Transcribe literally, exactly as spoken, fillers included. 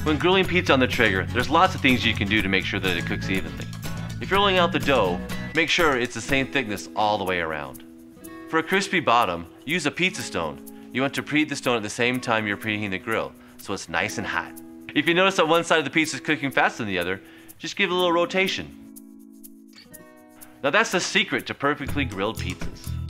When grilling pizza on the Traeger, there's lots of things you can do to make sure that it cooks evenly. If you're rolling out the dough, make sure it's the same thickness all the way around. For a crispy bottom, use a pizza stone. You want to preheat the stone at the same time you're preheating the grill, so it's nice and hot. If you notice that one side of the pizza is cooking faster than the other, just give it a little rotation. Now that's the secret to perfectly grilled pizzas.